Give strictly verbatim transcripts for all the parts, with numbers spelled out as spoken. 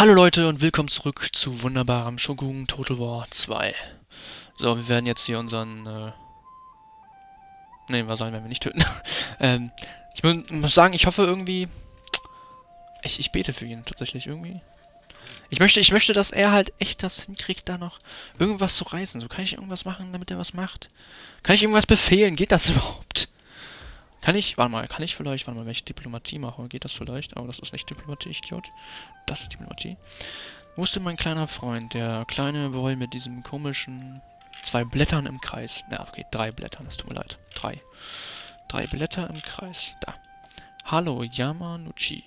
Hallo Leute und willkommen zurück zu wunderbarem Shogun Total War zwei. So, wir werden jetzt hier unseren, äh... Ne, was sollen wir nicht töten? ähm, ich mu muss sagen, ich hoffe irgendwie... Ich, ich bete für ihn, tatsächlich, irgendwie. Ich möchte, ich möchte, dass er halt echt das hinkriegt, da noch irgendwas zu reißen. So, kann ich irgendwas machen, damit er was macht? Kann ich irgendwas befehlen? Geht das überhaupt? Kann ich, warte mal, kann ich vielleicht, warte mal, wenn ich Diplomatie mache, geht das vielleicht? Aber das ist nicht Diplomatie, ich Idiot. Das ist Diplomatie. Wo ist denn mein kleiner Freund? Der kleine Boy mit diesem komischen... Zwei Blättern im Kreis. Na, okay, drei Blättern, es tut mir leid. Drei. Drei Blätter im Kreis. Da. Hallo, Yamanuchi.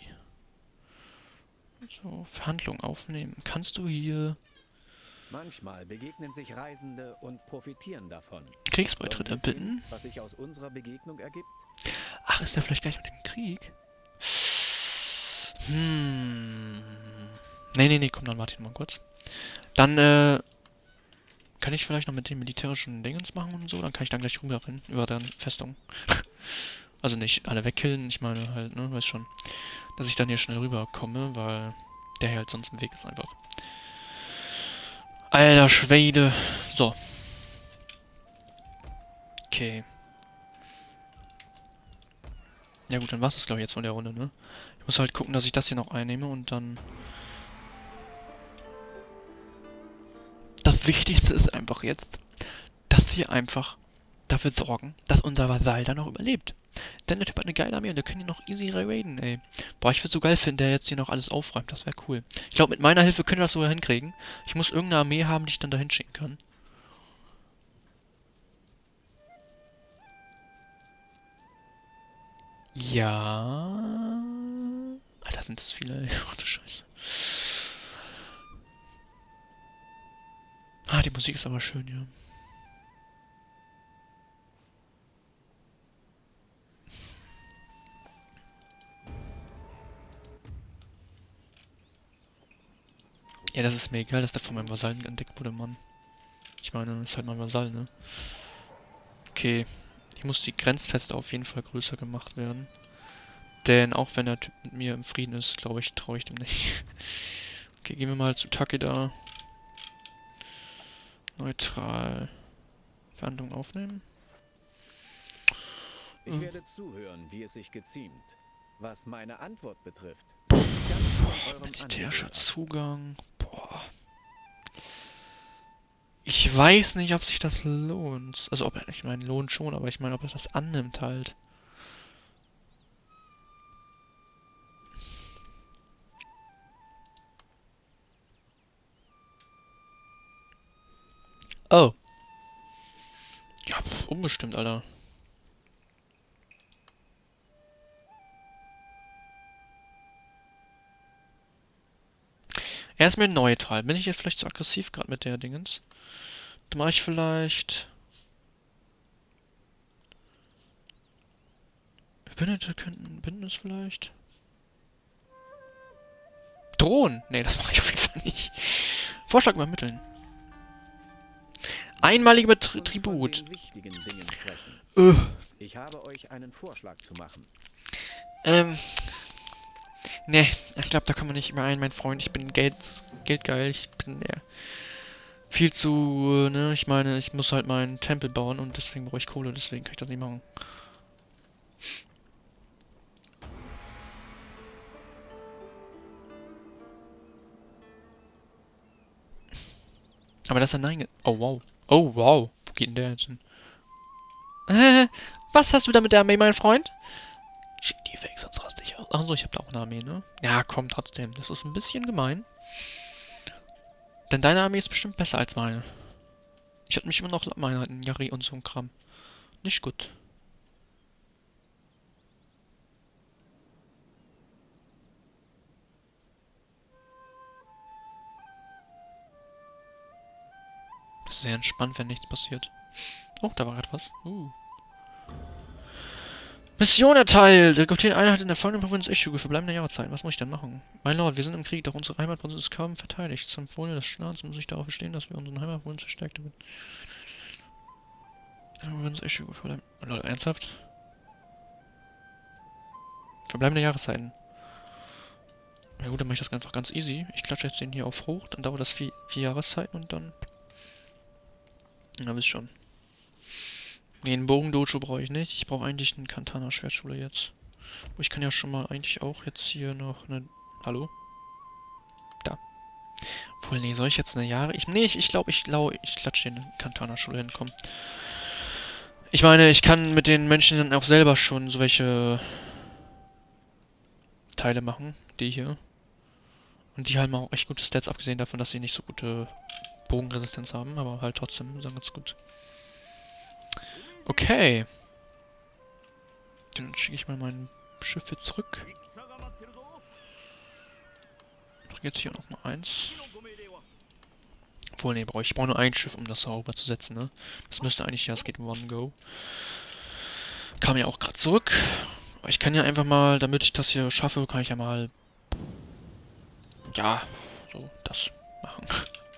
So, Verhandlung aufnehmen. Kannst du hier... Manchmal begegnen sich Reisende und profitieren davon. Kriegsbeitritt Wollen wir sehen, erbitten? was sich aus unserer Begegnung ergibt? Ach, ist der vielleicht gleich mit dem Krieg? Hm... Nee, nee, nee, komm, dann warte ich mal kurz. Dann, äh... Kann ich vielleicht noch mit den militärischen Dingens machen und so? Dann kann ich dann gleich rüberrennen, über deren Festung. Also nicht alle wegkillen, ich meine halt, ne, weiß schon. Dass ich dann hier schnell rüberkomme, weil der hier halt sonst im Weg ist einfach. Alter Schwede. So. Okay. Ja gut, dann war's das glaube ich jetzt von der Runde, ne? Ich muss halt gucken, dass ich das hier noch einnehme und dann... Das Wichtigste ist einfach jetzt, dass wir einfach dafür sorgen, dass unser Vasall dann noch überlebt. Denn der Typ hat eine geile Armee und der kann ihn noch easy raiden, ey. Boah, ich würde so geil finden, der jetzt hier noch alles aufräumt. Das wäre cool. Ich glaube, mit meiner Hilfe können wir das sogar hinkriegen. Ich muss irgendeine Armee haben, die ich dann dahin schicken kann. Ja... Alter, sind das viele, ey. Ach du Scheiße. Ah, die Musik ist aber schön, ja. Ja, das ist mir egal, dass der von meinem Vasallen entdeckt wurde, Mann. Ich meine, das ist halt mein Vasall, ne? Okay. Hier muss die Grenzfeste auf jeden Fall größer gemacht werden. Denn auch wenn der Typ mit mir im Frieden ist, glaube ich, traue ich dem nicht. Okay, gehen wir mal zu Takeda. Neutral. Verhandlung aufnehmen. Ich Hm. werde zuhören, wie es sich geziemt. Was meine Antwort betrifft, bin ich ganz von eurem Militärischer Angebot ab. Zugang. Boah. Ich weiß nicht, ob sich das lohnt. Also, ob er, ich meine, lohnt schon, aber ich meine, ob er das annimmt halt. Oh. Ja, pf, unbestimmt, Alter. Er ist mir neutral. Bin ich jetzt vielleicht zu aggressiv gerade mit der Dingens? Dann mache ich vielleicht... Verbündete könnten Bündnis vielleicht? Drohen? Nee, das mache ich auf jeden Fall nicht. Vorschlag übermitteln. Einmalige Lasst uns Tribut. von den wichtigen Dingen sprechen. Äh. Ich habe euch einen Vorschlag zu machen. Ähm. Nee, ich glaube, da kann man nicht überein, mein Freund. Ich bin Geld, geldgeil. Ich bin ja, viel zu, äh, ne, ich meine, ich muss halt meinen Tempel bauen und deswegen brauche ich Kohle, deswegen kann ich das nicht machen. Aber das ist ein Nein. ge- Oh, wow. Oh, wow. Wo geht denn der jetzt hin? Äh, was hast du da mit der Armee, mein Freund? Schick die weg, sonst raste ich aus. Achso, ich habe da auch eine Armee, ne? Ja, komm, trotzdem. Das ist ein bisschen gemein. Denn deine Armee ist bestimmt besser als meine. Ich hatte mich immer noch Einheiten, Yari und so ein Kram. Nicht gut. Das ist sehr entspannt, wenn nichts passiert. Oh, da war gerade was. Uh. Mission erteilt! Rekrutieren Einheit in der folgenden Provinz Echuge für bleibende Jahreszeit. Was muss ich denn machen? Mein Lord, wir sind im Krieg, doch unsere Heimatprovinz ist kaum verteidigt. Zum Wohle des Staats muss ich darauf bestehen, dass wir unseren Heimatprovinz verstärkt haben. Provinz Echuge für bleibende... Leute, ernsthaft? Verbleibende Jahreszeiten. Ja gut, dann mache ich das einfach ganz easy. Ich klatsche jetzt den hier auf hoch, dann dauert das vier, vier Jahreszeiten und dann... Na, wisst schon. Nee, einen Bogen-Dojo brauche ich nicht. Ich brauche eigentlich eine Katana-Schwertschule jetzt. Oh, ich kann ja schon mal eigentlich auch jetzt hier noch eine... Hallo? Da. Obwohl, nee, soll ich jetzt eine Jahre... Ich, nee, ich, ich glaube, ich glaube, ich klatsche in eine Katana-Schule hinkommen. Ich meine, ich kann mit den Menschen dann auch selber schon so welche Teile machen. Die hier. Und die halt mal auch echt gute Stats, abgesehen davon, dass sie nicht so gute Bogenresistenz haben, aber halt trotzdem sagen ganz gut. Okay. Dann schicke ich mal mein Schiff jetzt zurück. Doch jetzt hier noch mal eins. Obwohl, ne, brauche ich. Ich brauche nur ein Schiff, um das sauber zu setzen, ne? Das müsste eigentlich, ja, es geht one go. Kam ja auch gerade zurück. Aber ich kann ja einfach mal, damit ich das hier schaffe, kann ich ja mal... Ja, so, das machen.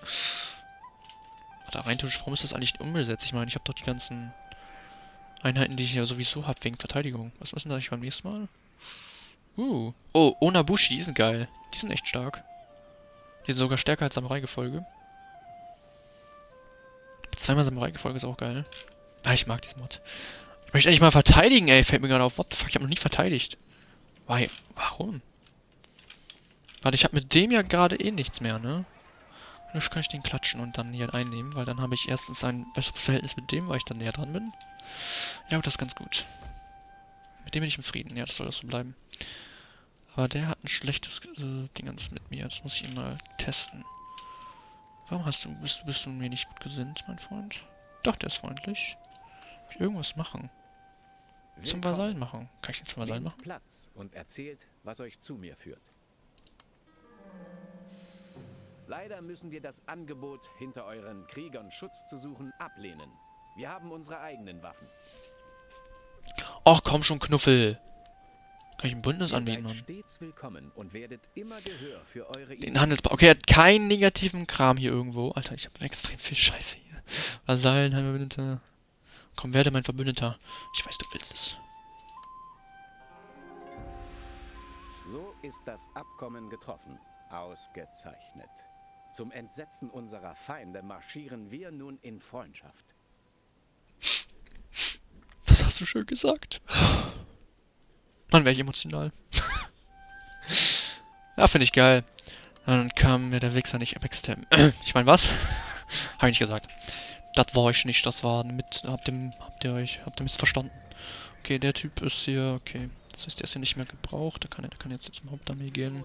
Da rein, warum ist das eigentlich nicht umgesetzt? Ich meine, ich habe doch die ganzen Einheiten, die ich ja sowieso habe, wegen Verteidigung. Was müssen da eigentlich beim nächsten Mal? Uh. Oh, Onabushi, die sind geil. Die sind echt stark. Die sind sogar stärker als Samurai-Gefolge. Zweimal Samurai-Gefolge ist auch geil. Ah, ich mag diesen Mod. Ich möchte endlich mal verteidigen, ey. Fällt mir gerade auf. What the fuck, ich habe noch nie verteidigt. Why? Warum? Warte, ich habe mit dem ja gerade eh nichts mehr, ne? Jetzt kann ich den klatschen und dann hier einnehmen, weil dann habe ich erstens ein besseres Verhältnis mit dem, weil ich dann näher dran bin. Ja, das ist ganz gut. Mit dem bin ich im Frieden. Ja, das soll das so bleiben. Aber der hat ein schlechtes äh, Dingens mit mir. Das muss ich ihn mal testen. Warum hast du, bist, bist du mir nicht gut gesinnt, mein Freund? Doch, der ist freundlich. Kann ich irgendwas machen? Zum Vasallen machen. Kann ich den zum Vasallen machen? Platz und erzählt, was euch zu mir führt. Leider müssen wir das Angebot, hinter euren Kriegern Schutz zu suchen, ablehnen. Wir haben unsere eigenen Waffen. Ach komm schon, Knuffel. Kann ich ein Bündnis Ihr anbieten, seid Mann? stets willkommen und werdet immer Gehör für eure Den Handelsbau. Okay, er hat keinen negativen Kram hier irgendwo. Alter, ich habe extrem viel Scheiße hier. Vasallen, Verbündeter. Komm, werde mein Verbündeter. Ich weiß, du willst es. So ist das Abkommen getroffen. Ausgezeichnet. Zum Entsetzen unserer Feinde marschieren wir nun in Freundschaft. Das hast du schön gesagt. Mann, wäre ich emotional. Ja, finde ich geil. Dann kam mir der Wichser nicht backstabben. Ich meine, was? Habe ich nicht gesagt. Das war ich nicht, das war mit... Habt ihr, habt ihr euch... Habt ihr missverstanden? Okay, der Typ ist hier... Okay. Das heißt, der ist hier nicht mehr gebraucht. Der kann, der kann jetzt zum Hauptarmee gehen.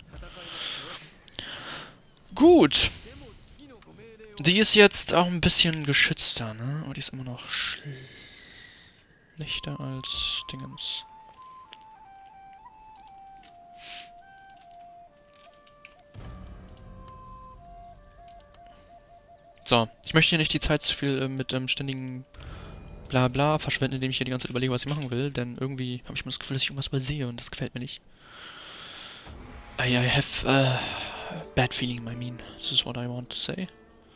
Gut. Die ist jetzt auch ein bisschen geschützter, ne? Aber die ist immer noch schlechter als Dingens. So, ich möchte hier nicht die Zeit zu viel äh, mit ähm, ständigen Blabla verschwenden, indem ich hier die ganze Zeit überlege, was ich machen will, denn irgendwie habe ich immer das Gefühl, dass ich irgendwas übersehe und das gefällt mir nicht. I, I have a bad feeling, I mean. This is what I want to say.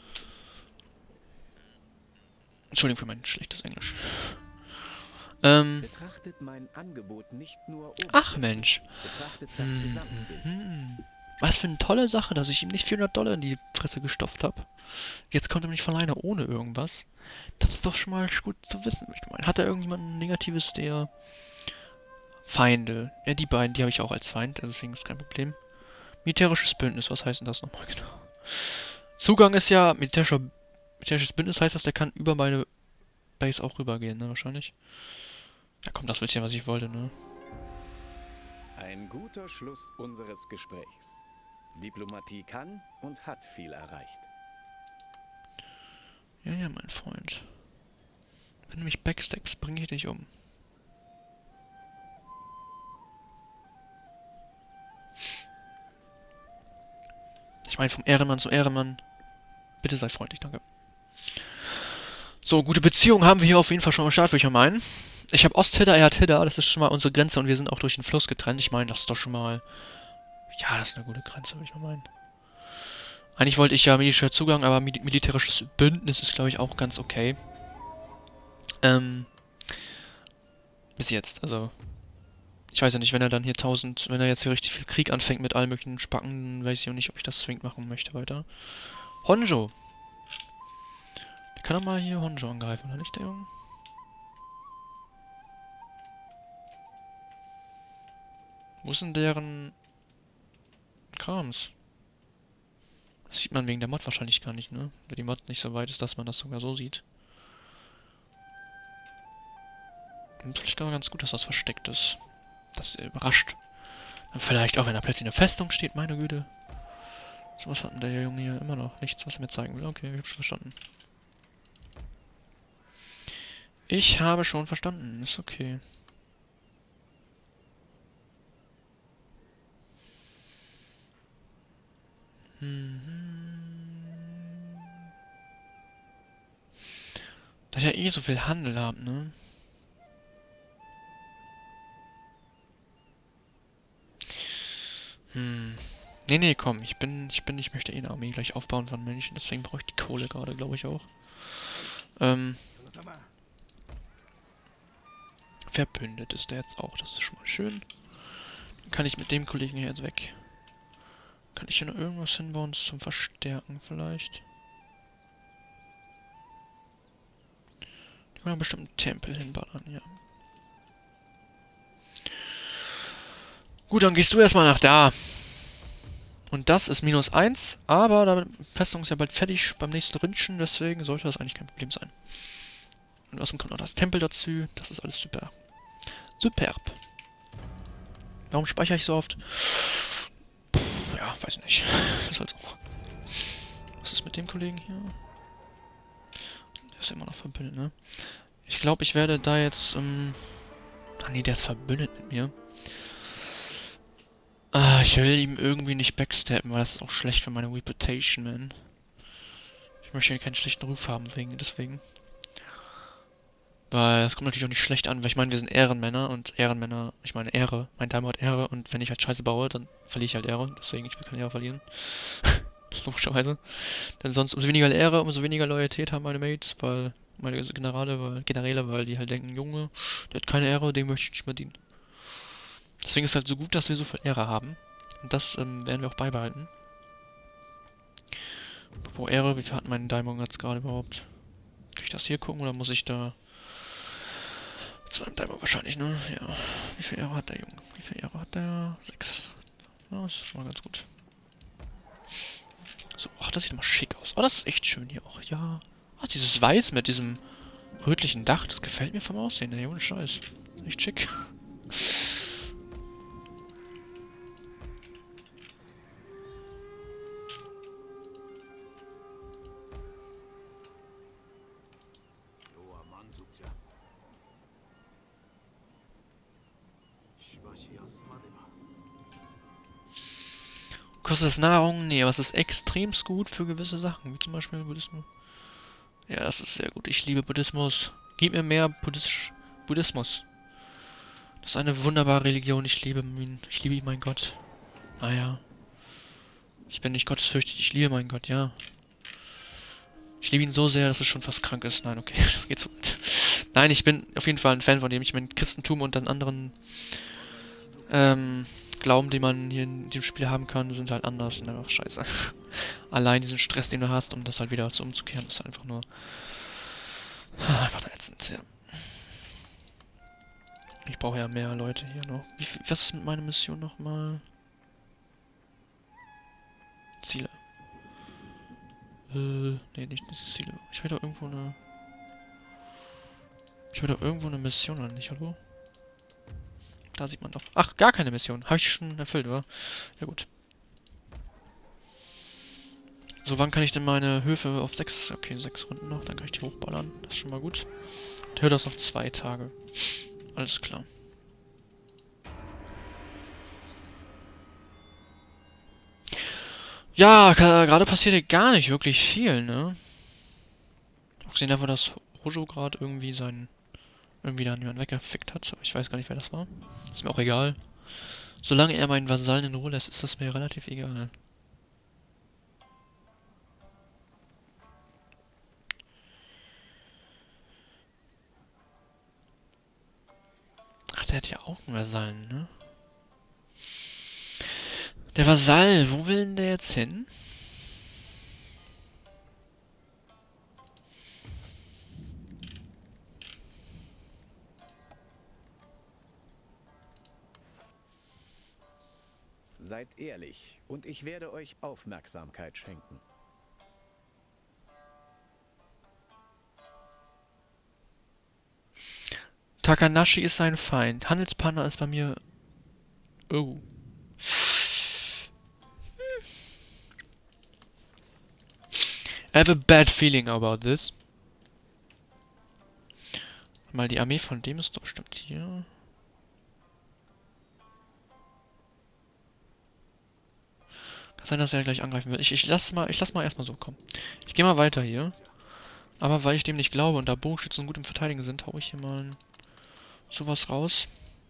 Entschuldigung für mein schlechtes Englisch. Ähm. Betrachtet mein Angebot nicht nur Ach Mensch. Betrachtet das Hm, Gesamtbild. hm. Was für eine tolle Sache, dass ich ihm nicht vierhundert Dollar in die Fresse gestopft habe. Jetzt kommt er nicht von alleine ohne irgendwas. Das ist doch schon mal gut zu wissen. Ich meine, hat er irgendjemand ein negatives, der... Feinde. Ja, die beiden, die habe ich auch als Feind, deswegen ist kein Problem. Militärisches Bündnis, was heißt denn das nochmal genau? Zugang ist ja, militärischer, militärisches Bündnis heißt, dass der kann über meine Base auch rübergehen, ne, wahrscheinlich. Ja komm, das wisst ihr, was ich wollte, ne? Ein guter Schluss unseres Gesprächs. Diplomatie kann und hat viel erreicht. Ja, ja, mein Freund. Wenn du mich backstabbst, bringe ich dich um. Ich meine, vom Ehrenmann zu Ehrenmann. Bitte sei freundlich, danke. So, gute Beziehung haben wir hier auf jeden Fall schon am Start, würde ich mal meinen. Ich habe Osthidda, er hat Hidda, das ist schon mal unsere Grenze und wir sind auch durch den Fluss getrennt. Ich meine, das ist doch schon mal... Ja, das ist eine gute Grenze, würde ich mal meinen. Eigentlich wollte ich ja militärischer Zugang, aber mil militärisches Bündnis ist, glaube ich, auch ganz okay. Ähm... Bis jetzt, also... Ich weiß ja nicht, wenn er dann hier tausend, wenn er jetzt hier richtig viel Krieg anfängt mit allen möglichen Spacken, dann weiß ich auch nicht, ob ich das zwingend machen möchte weiter. Honjo! Der kann doch mal hier Honjo angreifen, oder nicht, der Junge? Wo ist denn deren Krams? Das sieht man wegen der Mod wahrscheinlich gar nicht, ne? Weil die Mod nicht so weit ist, dass man das sogar so sieht. Und vielleicht gar ganz gut, dass das versteckt ist. Das überrascht. Dann vielleicht auch, wenn da plötzlich eine Festung steht, meine Güte. Sowas hat denn der Junge hier immer noch. Nichts, was er mir zeigen will. Okay, ich hab schon verstanden. Ich habe schon verstanden. Ist okay. Mhm. Da ich ja eh so viel Handel habe, ne? Hm. Nee, nee, komm. Ich bin, ich bin, ich möchte eh eine Armee gleich aufbauen von München. Deswegen brauche ich die Kohle gerade, glaube ich auch. Ähm. Verbündet ist der jetzt auch. Das ist schon mal schön. Dann kann ich mit dem Kollegen hier jetzt weg. Kann ich hier noch irgendwas hinbauen zum Verstärken vielleicht? Ich kann bestimmt einen Tempel hinballern, ja. Gut, dann gehst du erstmal nach da. Und das ist minus eins, aber die Festung ist ja bald fertig beim nächsten Ründchen, deswegen sollte das eigentlich kein Problem sein. Und außerdem kommt noch das Tempel dazu, das ist alles super. Superb. Warum speichere ich so oft? Puh, ja, weiß nicht. Ist halt so. Was ist mit dem Kollegen hier? Der ist ja immer noch verbündet, ne? Ich glaube, ich werde da jetzt, ähm... Ach nee, der ist verbündet mit mir. Ah, ich will ihm irgendwie nicht backstappen, weil das ist auch schlecht für meine Reputation, man. Ich möchte hier keinen schlechten Ruf haben, wegen, deswegen. Weil das kommt natürlich auch nicht schlecht an, weil ich meine, wir sind Ehrenmänner und Ehrenmänner, ich meine Ehre, mein Timer hat Ehre und wenn ich halt Scheiße baue, dann verliere ich halt Ehre, deswegen, ich will keine Ehre verlieren. Logischerweise. Denn sonst umso weniger Ehre, umso weniger Loyalität haben meine Mates, weil, meine Generale, weil, Generäle, weil die halt denken, Junge, der hat keine Ehre, dem möchte ich nicht mehr dienen. Deswegen ist es halt so gut, dass wir so viel Ehre haben. Und das ähm, werden wir auch beibehalten. Apropos Ehre, wie viel hat mein Diamond jetzt gerade überhaupt? Kann ich das hier gucken oder muss ich da... Zu einem Diamond wahrscheinlich, ne? Ja. Wie viel Ehre hat der Junge? Wie viel Ehre hat der? Sechs. Ja, das ist schon mal ganz gut. So, ach, das sieht mal schick aus. Oh, das ist echt schön hier auch. Ja. Ach, dieses Weiß mit diesem rötlichen Dach, das gefällt mir vom Aussehen, ey. Ohne Scheiß. Echt schick. Kostet das Nahrung? Nee, aber es ist extremst gut für gewisse Sachen, wie zum Beispiel Buddhismus. Ja, das ist sehr gut. Ich liebe Buddhismus. Gib mir mehr Buddhisch Buddhismus. Das ist eine wunderbare Religion. Ich liebe ihn. Ich liebe ihn, mein Gott. Naja. Ich bin nicht gottesfürchtig. Ich liebe meinen Gott, ja. Ich liebe ihn so sehr, dass es schon fast krank ist. Nein, okay, das geht so gut. Nein, ich bin auf jeden Fall ein Fan von dem. Ich meine, Christentum und dann anderen ähm, Glauben, die man hier in dem Spiel haben kann, sind halt anders und einfach scheiße. Allein diesen Stress, den du hast, um das halt wieder zu umzukehren, ist einfach nur... Einfach nur ätzend, ja. Ich brauche ja mehr Leute hier noch. Wie viel, was ist mit meiner Mission nochmal? Ziele. Äh, nee, nicht diese Ziele. Ich will doch irgendwo eine... Ich will doch irgendwo eine Mission, oder nicht, hallo? Da sieht man doch. Ach, gar keine Mission. Habe ich schon erfüllt, oder? Ja, gut. So, wann kann ich denn meine Höfe auf sechs... Okay, sechs Runden noch, dann kann ich die hochballern. Das ist schon mal gut. Und hört das noch zwei Tage. Alles klar. Ja, gerade passiert hier gar nicht wirklich viel, ne? Auch gesehen davon, dass Hojo gerade irgendwie seinen... irgendwie da jemand weggefickt hat. Aber ich weiß gar nicht, wer das war. Ist mir auch egal. Solange er meinen Vasallen in Ruhe lässt, ist das mir relativ egal. Ach, der hat ja auch einen Vasallen, ne? Der Vasall, wo will denn der jetzt hin? Seid ehrlich und ich werde euch Aufmerksamkeit schenken. Takanashi ist sein Feind. Handelspartner ist bei mir... Oh. I have a bad feeling about this. Mal die Armee von dem ist doch bestimmt hier. Kann sein, dass er gleich angreifen wird. Ich, ich lass mal, ich lass mal erstmal so kommen. Ich gehe mal weiter hier. Aber weil ich dem nicht glaube und da Bogenschützen gut im Verteidigen sind, hau ich hier mal sowas raus.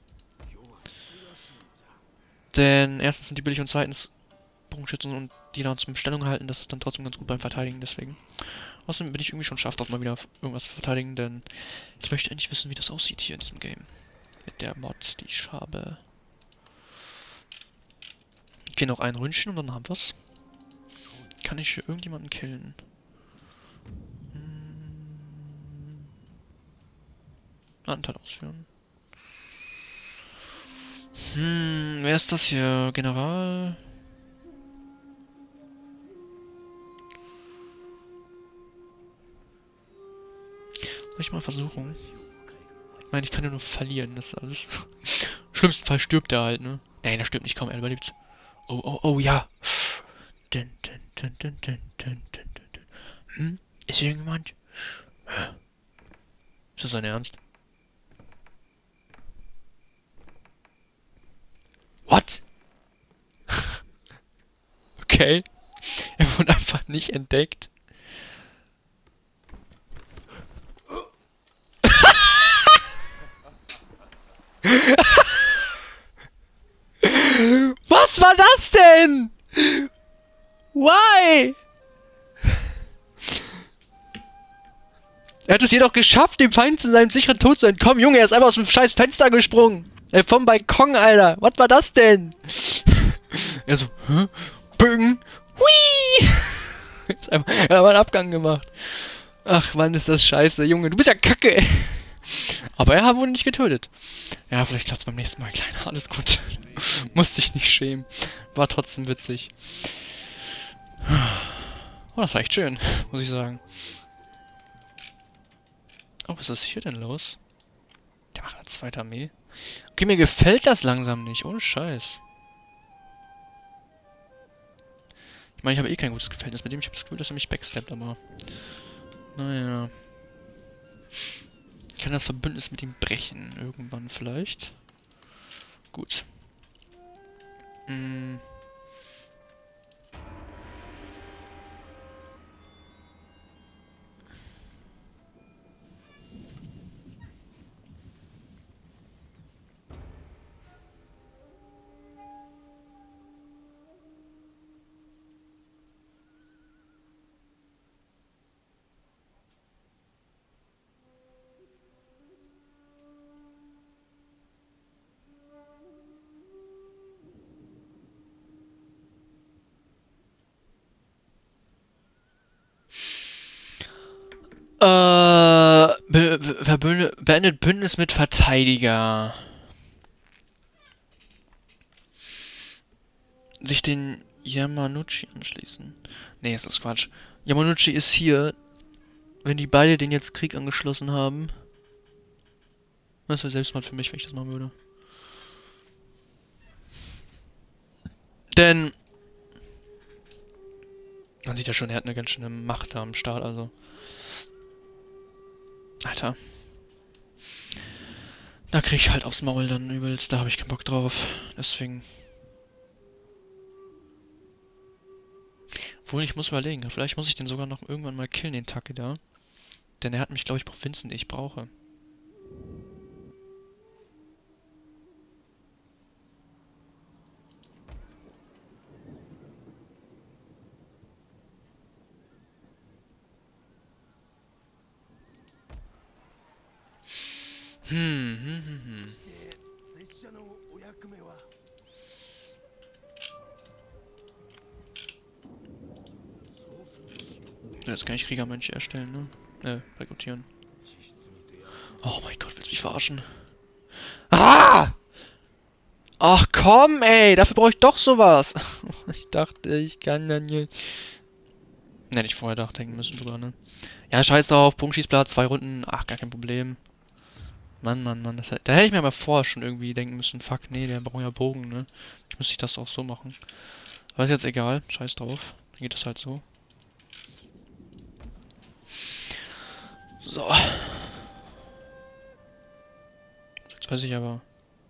Denn erstens sind die billig und zweitens Bogenschützen und die da zum Stellung halten, das ist dann trotzdem ganz gut beim Verteidigen, deswegen. Außerdem bin ich irgendwie schon scharf auf mal wieder irgendwas zu verteidigen, denn ich möchte endlich wissen, wie das aussieht hier in diesem Game. Mit der Mod, die ich habe. Okay, noch ein Ründchen und dann haben wir's. Kann ich hier irgendjemanden killen? Hm. Anteil ausführen. Hm, wer ist das hier? General? Soll ich mal versuchen? Ich meine, ich kann ja nur verlieren, das ist alles. Schlimmsten Fall stirbt er halt, ne? Nein, der stirbt nicht, kaum, er überlebt. Oh, oh, oh, ja. Dun, dun, dun, dun, dun, dun, dun, dun. Hm? Ist hier irgendjemand? Ist das sein Ernst? What? Okay. Er wurde einfach nicht entdeckt. Was war das denn? Why? Er hat es jedoch geschafft, dem Feind zu seinem sicheren Tod zu entkommen. Junge, er ist einfach aus dem scheiß Fenster gesprungen. Äh, vom Balkon, Alter. Was war das denn? Er so, hä? Bögen. Hui! Er hat einfach einen Abgang gemacht. Ach, Mann, ist das scheiße. Junge, du bist ja kacke, ey. Aber er wurde nicht getötet. Ja, vielleicht klappt's beim nächsten Mal, Kleiner. Alles gut. Musste ich nicht schämen. War trotzdem witzig. Oh, das war echt schön, muss ich sagen. Oh, was ist hier denn los? Der macht eine zweite Armee. Okay, mir gefällt das langsam nicht. Ohne Scheiß. Ich meine, ich habe eh kein gutes Verhältnis mit dem. Ich habe das Gefühl, dass er mich backstabbt, aber... Naja. Ich kann das Verbündnis mit ihm brechen. Irgendwann vielleicht. Gut. Hm. Äh, be be beendet Bündnis mit Verteidiger. Sich den Yamanouchi anschließen. Nee, das ist Quatsch. Yamanouchi ist hier. Wenn die beide den jetzt Krieg angeschlossen haben. Das wäre Selbstmord für mich, wenn ich das machen würde. Denn... Man sieht ja schon, er hat eine ganz schöne Macht da am Start, also... Alter. Da krieg ich halt aufs Maul dann übelst, da habe ich keinen Bock drauf. Deswegen... Obwohl, ich muss überlegen, vielleicht muss ich den sogar noch irgendwann mal killen, den Taki da. Denn er hat mich, glaube ich, Provinzen, die ich brauche. Hm, hm, hm, hm. Jetzt kann ich Kriegermönche erstellen, ne? Äh, rekrutieren. Oh mein Gott, willst du mich verarschen? Ah! Ach komm, ey, dafür brauche ich doch sowas. Ich dachte, ich kann dann nicht. Ne, nicht vorher nachdenken müssen drüber, ne? Ja, scheiß drauf, Bogenschießblatt, zwei Runden, ach, gar kein Problem. Mann, Mann, Mann, das, da hätte ich mir mal vorher schon irgendwie denken müssen, fuck, nee, der braucht ja Bogen, ne? Ich müsste das auch so machen. Aber ist jetzt egal, scheiß drauf. Dann geht das halt so. So. Jetzt weiß ich aber.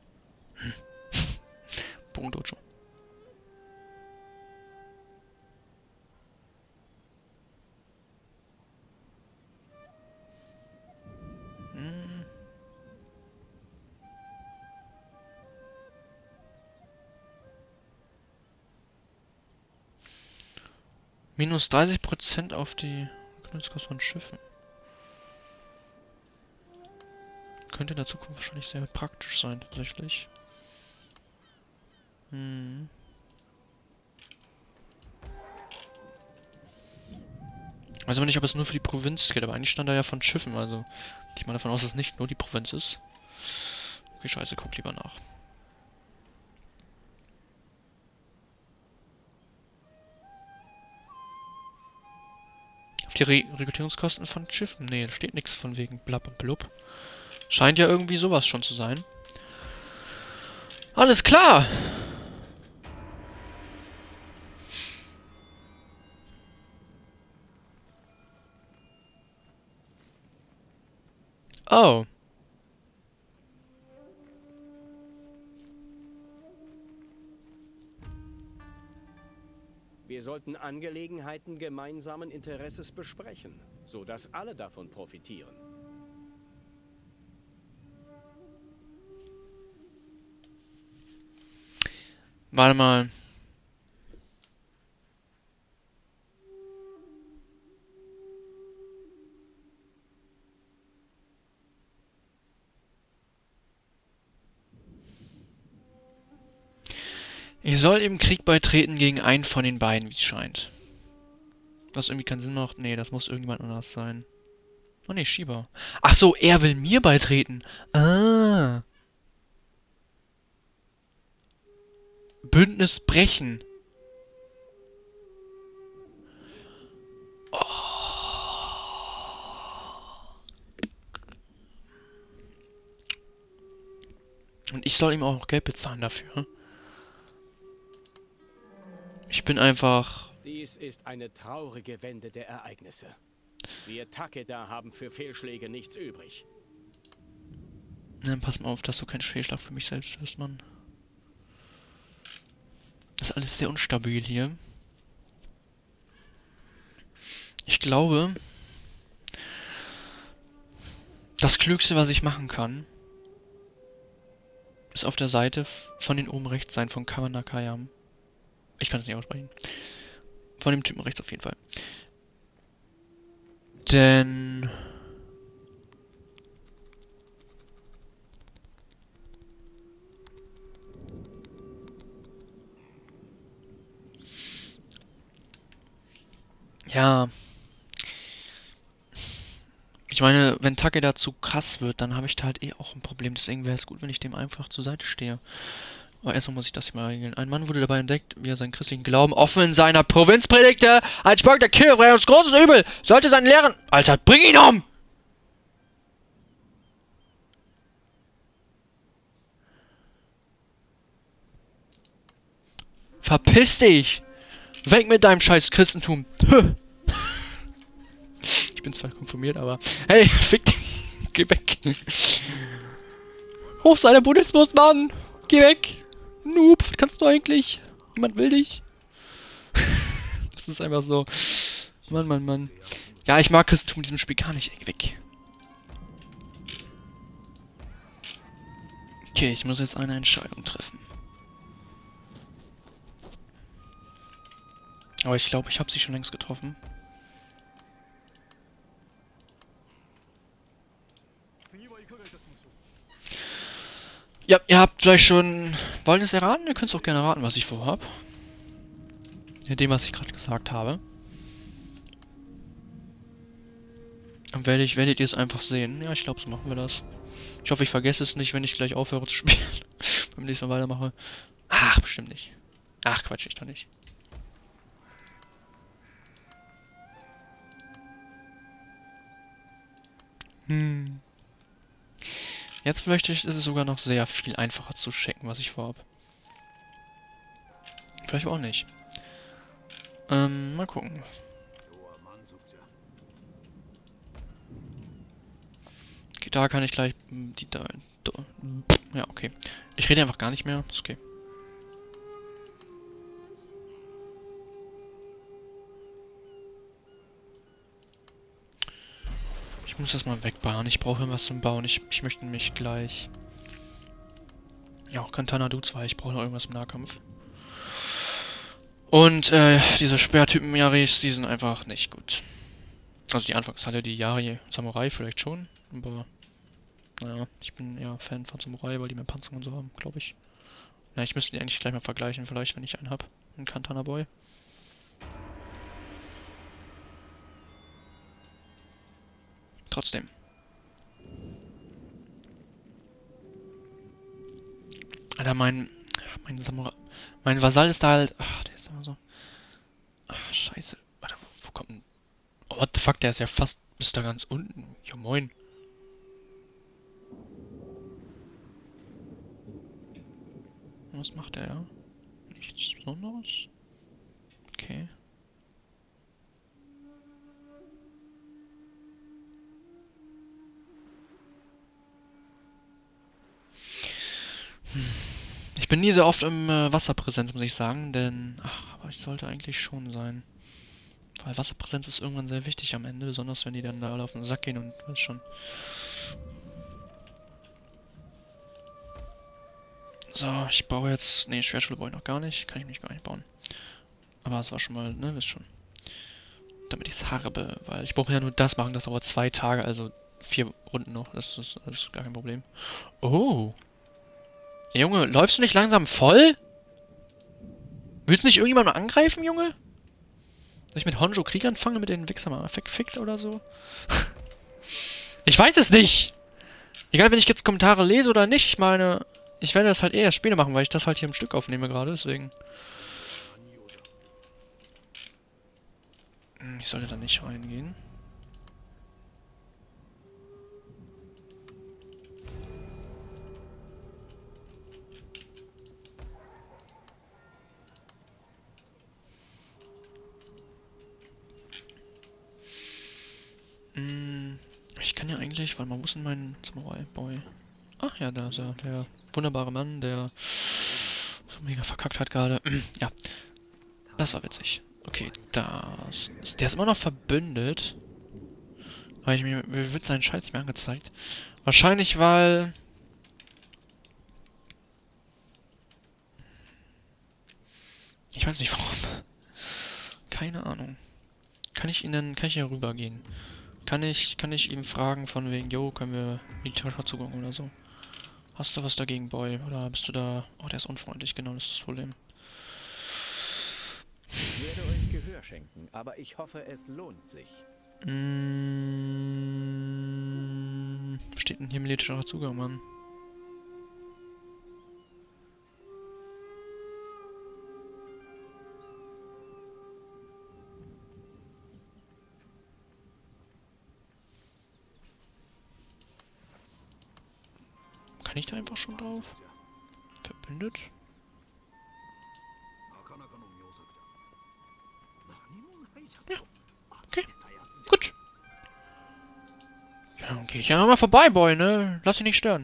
Bogendojo. Hm. Minus dreißig Prozent auf die Nutzkosten von Schiffen. Könnte in der Zukunft wahrscheinlich sehr praktisch sein, tatsächlich. Hm. Weiß aber nicht, ob es nur für die Provinz geht, aber eigentlich stand da ja von Schiffen, also ich mal davon aus, dass es nicht nur die Provinz ist. Okay, scheiße, guck lieber nach. Auf die Re Rekrutierungskosten von Schiffen? Nee, da steht nichts von wegen blab und blub. Scheint ja irgendwie sowas schon zu sein. Alles klar! Oh. Wir sollten Angelegenheiten gemeinsamen Interesses besprechen, sodass alle davon profitieren. Warte mal. Ich soll im Krieg beitreten gegen einen von den beiden, wie es scheint. Was irgendwie keinen Sinn macht. Nee, das muss irgendjemand anders sein. Oh nee, Shiba. Ach so, er will mir beitreten. Ah. Bündnis brechen. Oh. Und ich soll ihm auch noch Geld bezahlen dafür. Ich bin einfach... Dies ist eine traurige Wende der Ereignisse. Wir Takeda haben für Fehlschläge nichts übrig. Dann pass mal auf, dass du kein Fehlschlag für mich selbst wirst, Mann. Das ist alles sehr unstabil hier. Ich glaube, das Klügste, was ich machen kann, ist auf der Seite von den oben rechts sein, von Kawanakayam. Ich kann es nicht aussprechen. Von dem Typen rechts auf jeden Fall. Denn... Ja... Ich meine, wenn Takeda zu krass wird, dann habe ich da halt eh auch ein Problem. Deswegen wäre es gut, wenn ich dem einfach zur Seite stehe. Aber erstmal muss ich das hier mal regeln. Ein Mann wurde dabei entdeckt, wie er seinen christlichen Glauben offen in seiner Provinz predigte. Ein Spark der Kirche wäre uns großes Übel. Sollte seinen Lehren... Alter, bring ihn um! Verpiss dich! Weg mit deinem scheiß Christentum. Ich bin zwar konfirmiert, aber... Hey, fick dich! Geh weg! Ruf seinen Buddhismus, Mann! Geh weg! Noob, was kannst du eigentlich? Niemand will dich. Das ist einfach so. Mann, Mann, Mann. Ja, ich mag Christentum in diesem Spiel gar nicht. Ey, weg. Okay, ich muss jetzt eine Entscheidung treffen. Aber ich glaube, ich habe sie schon längst getroffen. Ja, ihr habt vielleicht schon... Wollt ihr es erraten? Ihr könnt es auch gerne raten, was ich vorhab. Mit dem, was ich gerade gesagt habe. Dann werde ich, werdet ihr es einfach sehen. Ja, ich glaube, so machen wir das. Ich hoffe, ich vergesse es nicht, wenn ich gleich aufhöre zu spielen. Beim nächsten Mal weitermache. Ach, bestimmt nicht. Ach, Quatsch, ich doch nicht. Hm. Jetzt vielleicht ist es sogar noch sehr viel einfacher zu checken, was ich vorhab. Vielleicht auch nicht. Ähm, mal gucken. Okay, da kann ich gleich die da, da. Ja, okay. Ich rede einfach gar nicht mehr. Ist okay. Ich muss das mal wegbauen. Ich brauche irgendwas zum Bauen. Ich, ich möchte mich gleich... Ja, auch Katana Du zwei. Ich brauche noch irgendwas im Nahkampf. Und, äh, diese Speertypen Yaris, die sind einfach nicht gut. Also die Anfangshalle, die Yari Samurai vielleicht schon, aber... Naja, ich bin eher Fan von Samurai, weil die mehr Panzer und so haben, glaube ich. Ja, ich müsste die eigentlich gleich mal vergleichen, vielleicht, wenn ich einen habe. Einen Katana Boy. Trotzdem. Alter, mein... Mein Samurai... Mein Vasall ist da halt... Ach, der ist immer so... Ach, scheiße. Warte, wo, wo kommt denn... Oh, what the fuck, der ist ja fast bis da ganz unten. Ja, moin. Was macht er, ja? Nichts Besonderes? Okay. Hm. Ich bin nie so oft im äh, Wasserpräsenz, muss ich sagen, denn... Ach, aber ich sollte eigentlich schon sein. Weil Wasserpräsenz ist irgendwann sehr wichtig am Ende, besonders wenn die dann da alle auf den Sack gehen und weiß schon... So, ich baue jetzt... Ne, Schwertschule brauche ich noch gar nicht. Kann ich mich gar nicht bauen. Aber es war schon mal, ne, wisst schon. Damit ich es harbe, weil ich brauche ja nur das machen, das dauert zwei Tage, also vier Runden noch. Das ist, das ist gar kein Problem. Oh. Junge, läufst du nicht langsam voll? Willst du nicht irgendjemand mal angreifen, Junge? Soll ich mit Honjo Krieg anfangen, damit den Wichser mal fickt oder so? Ich weiß es nicht! Egal, wenn ich jetzt Kommentare lese oder nicht, ich meine... Ich werde das halt eher später machen, weil ich das halt hier im Stück aufnehme gerade, deswegen... Ich sollte da nicht reingehen. Ich kann ja eigentlich... Warte mal, wo ist denn mein Samurai-Boy? Ach ja, da ist er, der wunderbare Mann, der so mega verkackt hat gerade. Ja, das war witzig. Okay, das ist, der ist immer noch verbündet. Weil ich mir, mir wird sein Scheiß nicht mehr angezeigt. Wahrscheinlich, weil... Ich weiß nicht warum. Keine Ahnung. Kann ich ihn denn, kann ich hier rübergehen? Kann ich, kann ich ihm fragen von wegen, yo, können wir militärischer Zugang oder so? Hast du was dagegen, Boy? Oder bist du da... Oh, der ist unfreundlich, genau, das ist das Problem. Ich werde euch Gehör schenken, aber ich hoffe, es lohnt sich. Mmh, steht denn hier militärischer Zugang, Mann? Kann ich da einfach schon drauf? Verbündet? Ja. Okay. Gut. Ja, dann geh ich ja mal vorbei, Boy, ne? Lass dich nicht stören.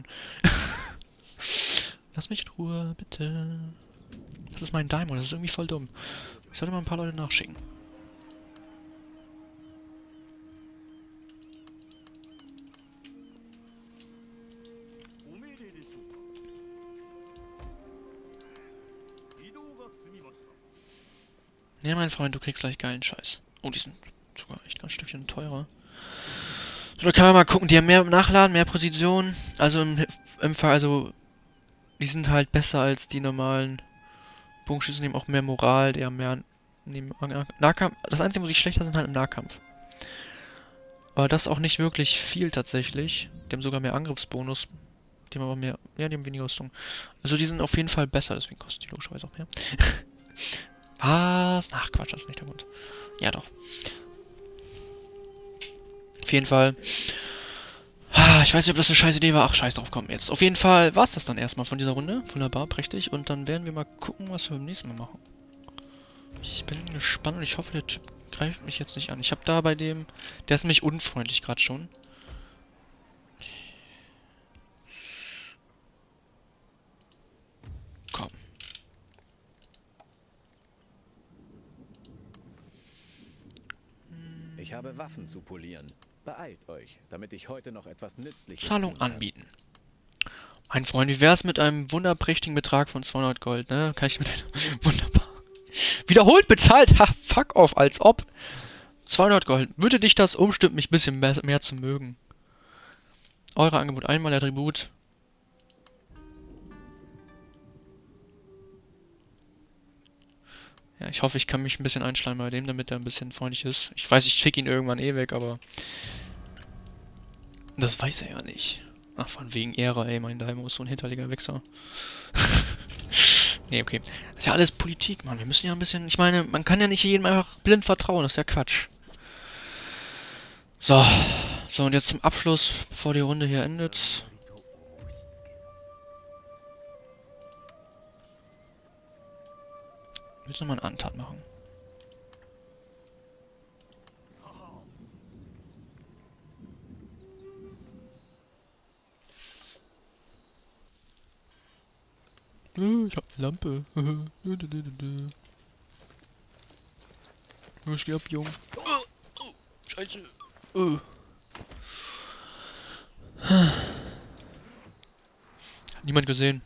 Lass mich in Ruhe, bitte. Das ist mein Daimon, das ist irgendwie voll dumm. Ich sollte mal ein paar Leute nachschicken. Ja, mein Freund, du kriegst gleich geilen Scheiß. Oh, die sind sogar echt ein Stückchen teurer. So, da kann man mal gucken. Die haben mehr Nachladen, mehr Präzision. Also im, im Fall, also Die sind halt besser als die normalen Bogenschützen, nehmen auch mehr Moral, die haben mehr nehmen, Nahkampf. Das Einzige, wo sie schlechter sind, halt im Nahkampf. Aber das auch nicht wirklich viel tatsächlich. Die haben sogar mehr Angriffsbonus. Die haben aber mehr. Ja, die haben weniger Rüstung. Also die sind auf jeden Fall besser, deswegen kosten die logischerweise auch mehr. Was? Ach Quatsch, das ist nicht der Grund. Ja doch. Auf jeden Fall. Ah, ich weiß nicht, ob das eine scheiß Idee war. Ach, scheiß drauf, komm jetzt. Auf jeden Fall war es das dann erstmal von dieser Runde. Wunderbar, prächtig. Und dann werden wir mal gucken, was wir beim nächsten Mal machen. Ich bin gespannt und ich hoffe, der Typ greift mich jetzt nicht an. Ich habe da bei dem... Der ist nämlich unfreundlich gerade schon. Komm. Ich habe Waffen zu polieren. Beeilt euch, damit ich heute noch etwas Nützliches Zahlung anbieten. Mein Freund, wie wär's mit einem wunderprächtigen Betrag von zweihundert Gold, ne? Kann ich mit einem... Wunderbar. Wiederholt bezahlt! Ha, fuck off, als ob. zweihundert Gold. Würde dich das umstimmen, mich ein bisschen mehr, mehr zu mögen? Eure Angebot. Einmal der Tribut. Ja, ich hoffe, ich kann mich ein bisschen einschleimen bei dem, damit er ein bisschen freundlich ist. Ich weiß, ich schicke ihn irgendwann eh weg, aber... Das weiß er ja nicht. Ach, von wegen Ehre, ey, mein Daimo ist so ein hinterliger Wichser. Nee, okay. Das ist ja alles Politik, Mann. Wir müssen ja ein bisschen... Ich meine, man kann ja nicht jedem einfach blind vertrauen. Das ist ja Quatsch. So. So, und jetzt zum Abschluss, bevor die Runde hier endet. Ich will jetzt nochmal eine Antat machen. Ich hab eine Lampe. Ich geh ab, Jung. Oh, oh, Scheiße. Oh. Niemand gesehen.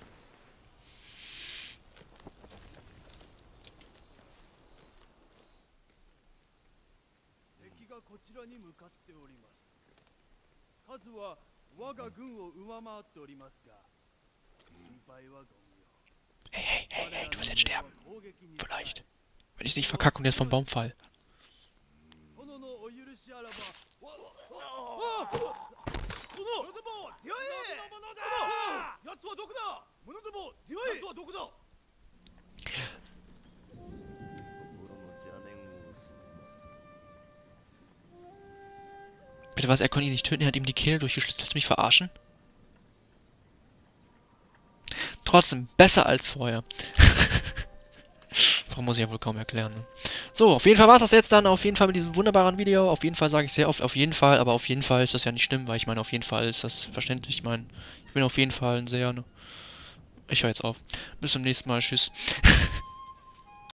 Hey, hey, hey, hey, du wirst jetzt sterben. Vielleicht. Wenn ich nicht verkacke und jetzt vom Baum fall. Bitte was, er konnte ihn nicht töten, er hat ihm die Kehle durchgeschlitzt. Willst du mich verarschen? Trotzdem, besser als vorher. Warum muss ich ja wohl kaum erklären, ne? So, auf jeden Fall war es das jetzt dann, auf jeden Fall mit diesem wunderbaren Video. Auf jeden Fall sage ich sehr oft auf jeden Fall, aber auf jeden Fall ist das ja nicht schlimm, weil ich meine, auf jeden Fall ist das verständlich. Ich meine, ich bin auf jeden Fall ein sehr... Ne? Ich höre jetzt auf. Bis zum nächsten Mal, tschüss.